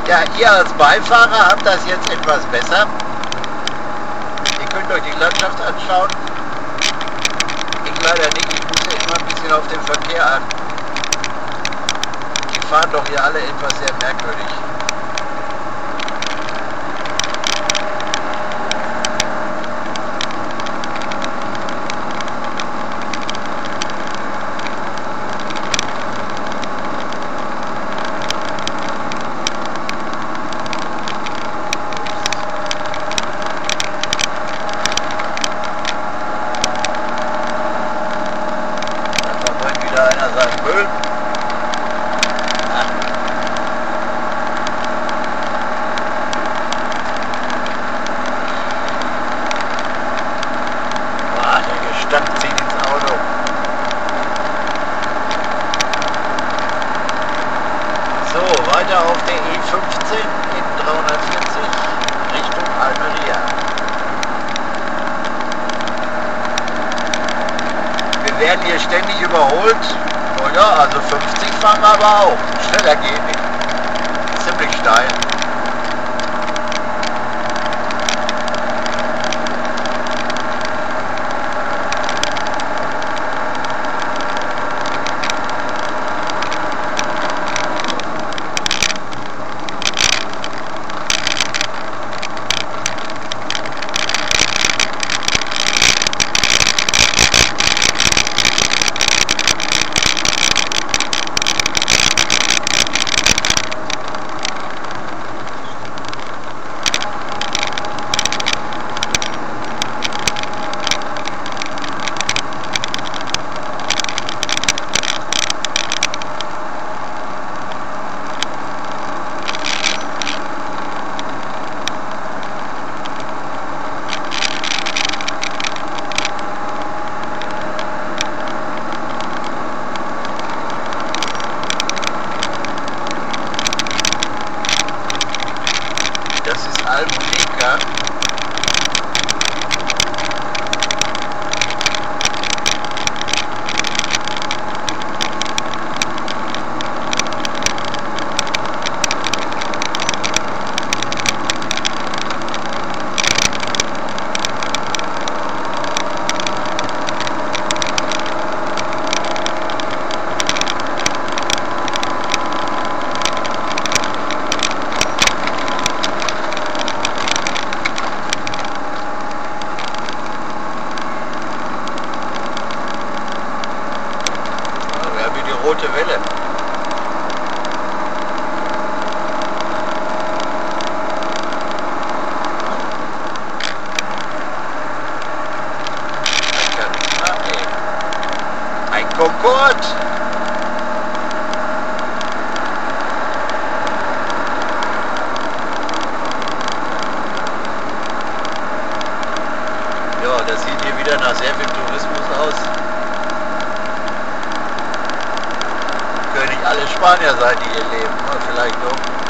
Ja, ihr als Beifahrer habt das jetzt etwas besser. Ihr könnt euch die Landschaft anschauen. Ich leider nicht, ich muss ja immer ein bisschen auf den Verkehr achten. Die fahren doch hier alle etwas sehr merkwürdig. Einer seinen Müll. Boah, der Gestank zieht ins Auto. So, weiter auf der E15 in 340 Richtung Almeria. Wir werden hier ständig überholt. Oh ja, also 50 fahren wir aber auch. Schneller geht nicht. Ziemlich steil. Das ist Almunica. Rote Welle. Ein Concorde. Ja, das sieht hier wieder nach sehr viel Tourismus aus. Können nicht alle Spanier sein, die hier leben, oder vielleicht doch.